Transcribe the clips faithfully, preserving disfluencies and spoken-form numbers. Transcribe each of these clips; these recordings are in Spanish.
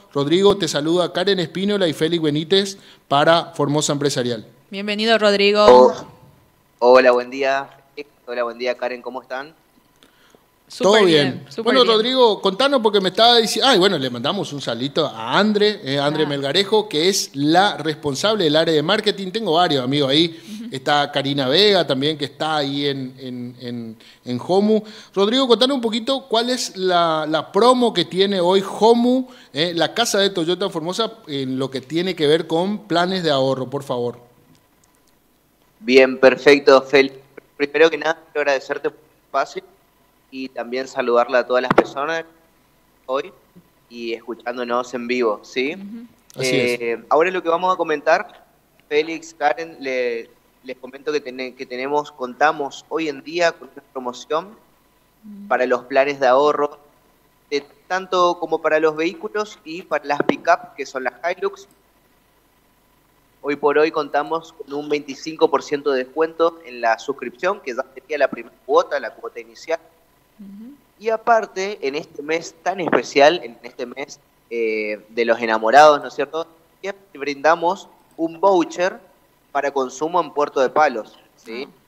Rodrigo, te saluda Karen Espínola y Félix Benítez para Formosa Empresarial. Bienvenido, Rodrigo. Oh, hola, buen día. Hola, buen día, Karen, ¿cómo están? Todo Súper bien. bien, súper Bueno, bien. Rodrigo, contanos porque me estaba diciendo... Ay, bueno, le mandamos un salito a Andre, eh, Andre Ah. Melgarejo, que es la responsable del área de marketing. Tengo varios amigos ahí. Uh-huh. Está Karina Vega también, que está ahí en, en, en, en Homu. Rodrigo, contanos un poquito cuál es la, la promo que tiene hoy Homu, eh, la casa de Toyota Formosa, en lo que tiene que ver con planes de ahorro, por favor. Bien, perfecto, Félix. Primero que nada, quiero agradecerte por el espacio y también saludarle a todas las personas hoy y escuchándonos en vivo, ¿sí? Uh-huh. Así eh, es. Ahora lo que vamos a comentar, Félix, Karen, le, les comento que, ten, que tenemos, contamos hoy en día con una promoción uh-huh. para los planes de ahorro, de, tanto como para los vehículos y para las pick-up, que son las Hilux. Hoy por hoy contamos con un veinticinco por ciento de descuento en la suscripción, que ya sería la primera cuota, la cuota inicial. Uh-huh. Y aparte, en este mes tan especial, en este mes eh, de los enamorados, ¿no es cierto?, brindamos un voucher para consumo en Puerto de Palos, ¿sí? Oh.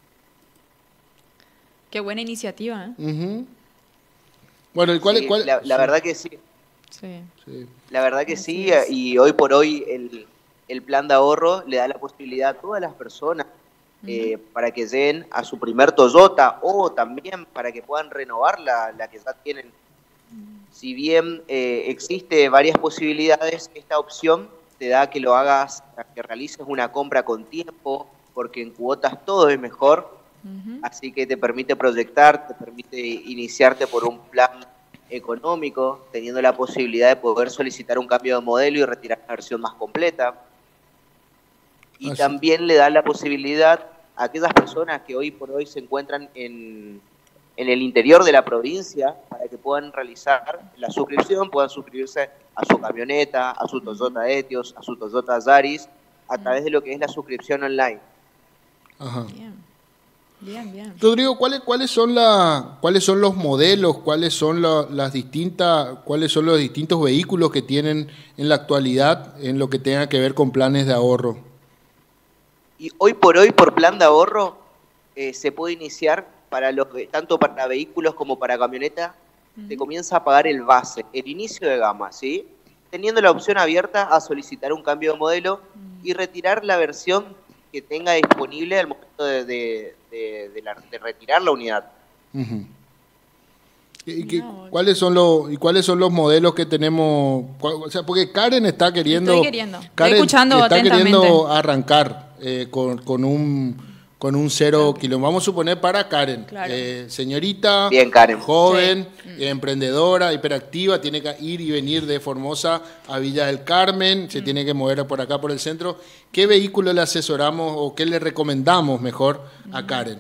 Qué buena iniciativa, ¿eh? Uh-huh. Bueno, ¿y cuál, sí, cuál? La, la sí. verdad que sí. Sí. sí. La verdad que Así sí, es. Y hoy por hoy el, el plan de ahorro le da la posibilidad a todas las personas Eh, uh-huh. para que lleguen a su primer Toyota o también para que puedan renovar la, la que ya tienen. Uh-huh. Si bien eh, existe varias posibilidades, esta opción te da que lo hagas, que realices una compra con tiempo, porque en cuotas todo es mejor, uh-huh. así que te permite proyectar, te permite iniciarte por un plan económico, teniendo la posibilidad de poder solicitar un cambio de modelo y retirar la versión más completa. Y Así. también le da la posibilidad a aquellas personas que hoy por hoy se encuentran en, en el interior de la provincia para que puedan realizar la suscripción, puedan suscribirse a su camioneta, a su Toyota Etios, a su Toyota Yaris, a través de lo que es la suscripción online. Ajá. Bien, bien, bien. Rodrigo, ¿cuáles, cuáles, son, la, ¿cuáles son los modelos, cuáles son la, las distintas, cuáles son los distintos vehículos que tienen en la actualidad en lo que tenga que ver con planes de ahorro? Y hoy por hoy, por plan de ahorro, eh, se puede iniciar para los tanto para vehículos como para camioneta, uh-huh. se comienza a pagar el base, el inicio de gama, ¿sí? Teniendo la opción abierta a solicitar un cambio de modelo uh-huh. y retirar la versión que tenga disponible al momento de, de, de, de, la, de retirar la unidad. Uh-huh. ¿Y, qué, no, ¿cuáles son los y cuáles son los modelos que tenemos? O sea, porque Karen está queriendo, Estoy queriendo. Estoy Karen escuchando está atentamente. queriendo arrancar eh, con, con un con un cero okay. kilómetro. Vamos a suponer para Karen, claro. eh, señorita, Bien, Karen. joven, sí. eh, emprendedora, hiperactiva, tiene que ir y venir de Formosa a Villa del Carmen, mm. se tiene que mover por acá por el centro. ¿Qué vehículo le asesoramos o qué le recomendamos mejor mm. a Karen?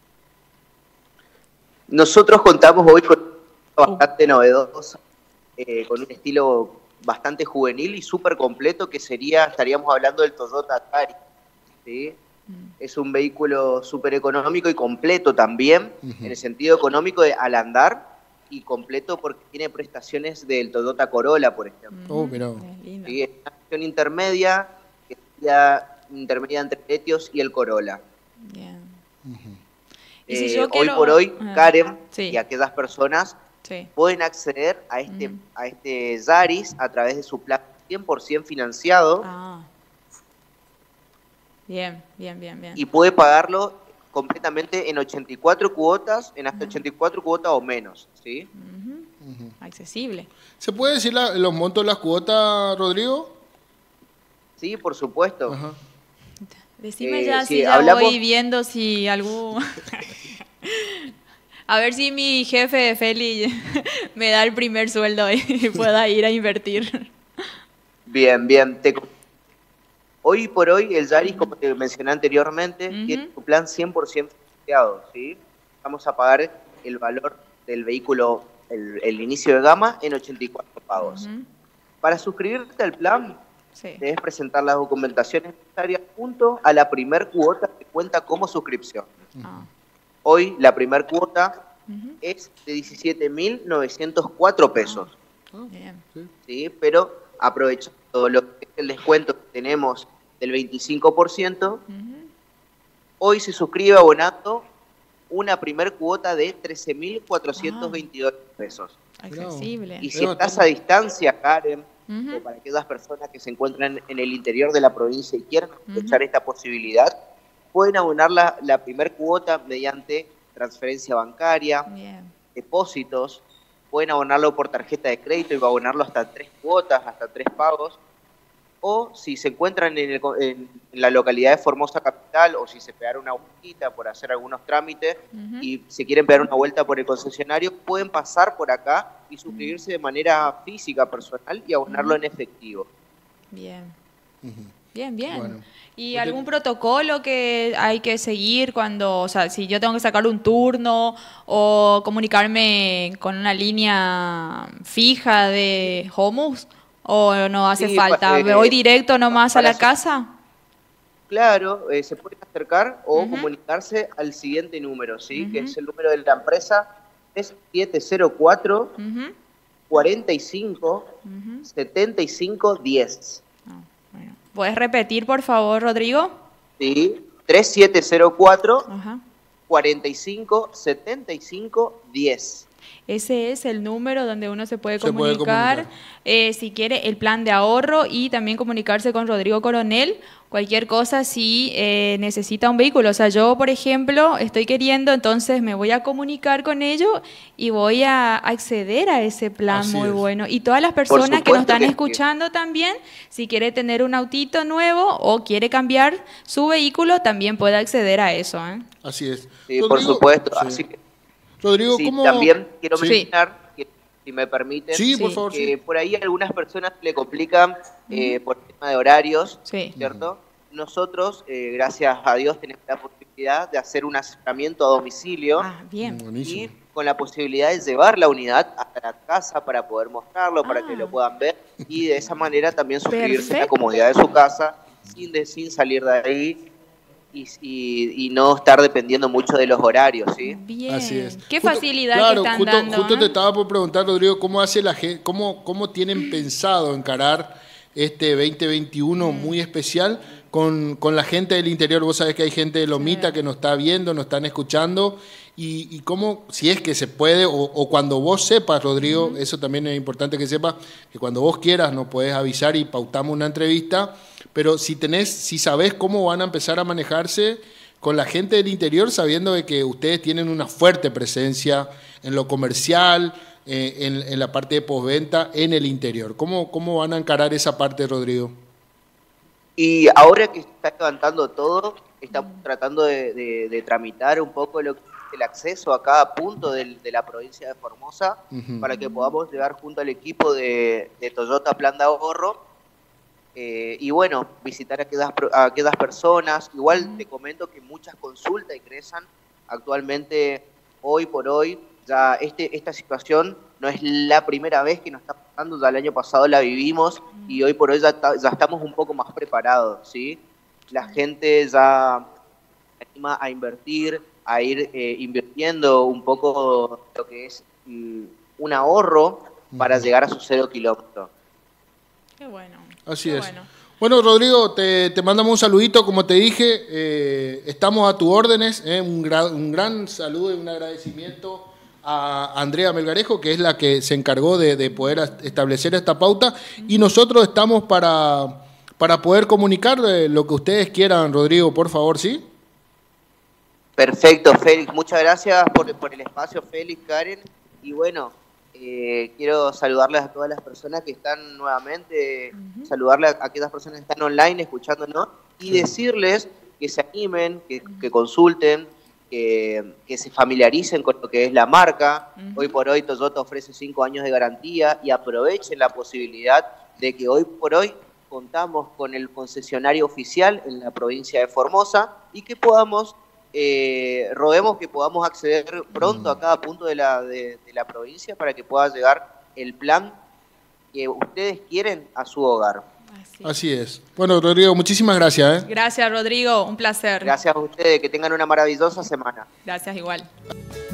Nosotros contamos hoy con bastante novedosa, eh, con un estilo bastante juvenil y súper completo, que sería, estaríamos hablando del Toyota Yaris, ¿sí? Mm. Es un vehículo súper económico y completo también, uh-huh. en el sentido económico de al andar, y completo porque tiene prestaciones del Toyota Corolla, por ejemplo. Oh, mirá. ¿Sí? Es una opción intermedia, que sería intermedia entre el Etios y el Corolla. Yeah. Uh-huh. ¿Y si eh, yo hoy quiero... por hoy, uh-huh. Karen sí. y aquellas personas sí. pueden acceder a este, uh-huh. a este Yaris a través de su plan cien por ciento financiado. Ah. Bien, bien, bien, bien. Y puede pagarlo completamente en ochenta y cuatro cuotas, en hasta uh-huh. ochenta y cuatro cuotas o menos, ¿sí? Uh-huh. Uh-huh. Accesible. ¿Se puede decir la, los montos de las cuotas, Rodrigo? Sí, por supuesto. Ajá. Decime eh, ya si si ya hablamos... voy viendo si algún... A ver si mi jefe de Feli me da el primer sueldo y pueda ir a invertir. Bien, bien. Te... Hoy por hoy el Yaris, como te mencioné anteriormente, uh-huh. tiene un plan cien por ciento financiado, ¿sí? Vamos a pagar el valor del vehículo, el, el inicio de gama, en ochenta y cuatro pagos. Uh-huh. Para suscribirte al plan, sí. debes presentar las documentaciones necesarias junto a la primer cuota que cuenta como suscripción. Uh-huh. Hoy la primer cuota uh-huh. es de diecisiete mil novecientos cuatro pesos. Bien. Sí. ¿sí? Pero aprovechando lo que es el descuento que tenemos del veinticinco por ciento, Ujú. hoy se suscribe abonando una primer cuota de trece mil cuatrocientos veintidós pesos. Accesible. Y si Pero estás a bastante. distancia, Karen, Ujú. o para aquellas personas que se encuentran en el interior de la provincia y quieren aprovechar Ujú. esta posibilidad, pueden abonar la, la primer cuota mediante transferencia bancaria, Bien. depósitos, pueden abonarlo por tarjeta de crédito y abonarlo hasta tres cuotas, hasta tres pagos, o si se encuentran en, el- en- en la localidad de Formosa Capital, o si se pegaron una vueltita por hacer algunos trámites Ujú. y se quieren pegar una vuelta por el concesionario, pueden pasar por acá y suscribirse de manera física, personal, y abonarlo en efectivo. Bien. Ujú. Bien, bien. Bueno. ¿Y Usted- algún protocolo que hay que seguir cuando, o sea, si yo tengo que sacar un turno o comunicarme con una línea fija de Homus o no hace Sí, pa- falta? ¿Me eh, voy directo nomás a para la hacer- casa? Claro, eh, se pueden acercar o Ujú. comunicarse al siguiente número, ¿sí? Que Ujú. es el número de la empresa, es siete cero cuatro, Ujú. cuarenta y cinco, Ujú. setenta y cinco, diez. Ah, bueno. ¿Puedes repetir, por favor, Rodrigo? ¿Sí? tres siete cero cuatro, Ajá. cuarenta y cinco, setenta y cinco, diez. Ese es el número donde uno se puede Se puede comunicar, comunicar. eh, si quiere, el plan de ahorro y también comunicarse con Rodrigo Coronel. Cualquier cosa si eh, necesita un vehículo. O sea, yo, por ejemplo, estoy queriendo, entonces me voy a comunicar con ellos y voy a acceder a ese plan Así muy es. bueno. Y todas las personas que nos supuesto están que sí. escuchando también, si quiere tener un autito nuevo o quiere cambiar su vehículo, también puede acceder a eso, ¿eh? Así es. Sí, por supuesto. Sí. Así que Rodrigo, sí, ¿cómo? también quiero Sí. mencionar, que, si me permiten, Sí, por Sí. favor, que sí. por ahí algunas personas le complican eh, por tema de horarios, Sí. ¿cierto? Nosotros, eh, gracias a Dios, tenemos la posibilidad de hacer un acercamiento a domicilio Ah, bien. y Buenísimo. con la posibilidad de llevar la unidad hasta la casa para poder mostrarlo, para que Ah. lo puedan ver y de esa manera también suscribirse en la Perfecto. comodidad de su casa sin, de, sin salir de ahí y, y, y no estar dependiendo mucho de los horarios, ¿sí? Bien. Así es. Qué Justo- facilidad claro, que están justo, dando. justo ¿eh? te estaba por preguntar, Rodrigo, ¿cómo hace la gente, cómo, cómo tienen pensado encarar este veinte veintiuno Mm. muy especial con, con la gente del interior? Vos sabés que hay gente de Lomita Sí. que nos está viendo, nos están escuchando, y, y cómo, si es que se puede, o, o cuando vos sepas, Rodrigo, eso también es importante que sepas, que cuando vos quieras nos podés avisar y pautamos una entrevista, pero si tenés, si sabés cómo van a empezar a manejarse con la gente del interior, sabiendo de que ustedes tienen una fuerte presencia en lo comercial, eh, en, en la parte de postventa, en el interior. ¿Cómo, ¿Cómo van a encarar esa parte, Rodrigo? Y ahora que se está levantando todo, estamos tratando de, de- de tramitar un poco lo que es el acceso a cada punto del- de la provincia de Formosa Ujú. para que podamos llegar junto al equipo de, de Toyota Plan de Ahorro eh, y bueno, visitar a aquellas, pro- a aquellas personas. Igual te comento que muchas consultas ingresan actualmente, hoy por hoy. Ya este, esta situación no es la primera vez que nos está pasando, ya el año pasado la vivimos y hoy por hoy ya, ta- ya estamos un poco más preparados, ¿sí? La gente ya se anima a invertir, a ir eh, invirtiendo un poco lo que es mm, un ahorro para Ujú. llegar a su cero kilómetro. Qué bueno. Así qué es. Bueno. Bueno, Rodrigo, te, te mandamos un saludito, como te dije, eh, estamos a tus órdenes, eh, un, gra- un gran saludo y un agradecimiento a Andrea Melgarejo, que es la que se encargó de, de poder as- establecer esta pauta, y nosotros estamos para, para poder comunicar eh, lo que ustedes quieran, Rodrigo, por favor, ¿sí? Perfecto, Félix. Muchas gracias por, por el espacio, Félix, Karen. Y bueno, eh, quiero saludarles a todas las personas que están nuevamente, Ujú. saludarles a aquellas personas que están online escuchándonos y Sí. decirles que se animen, que, que consulten, que, que se familiaricen con lo que es la marca. Ujú. Hoy por hoy Toyota ofrece cinco años de garantía y aprovechen la posibilidad de que hoy por hoy contamos con el concesionario oficial en la provincia de Formosa y que podamos eh, roguemos que podamos acceder pronto a cada punto de la, de, de la provincia para que pueda llegar el plan que ustedes quieren a su hogar. Así. Así es. Bueno, Rodrigo, muchísimas gracias. ¿eh? Gracias, Rodrigo. Un placer. Gracias a ustedes, que tengan una maravillosa semana. Gracias igual.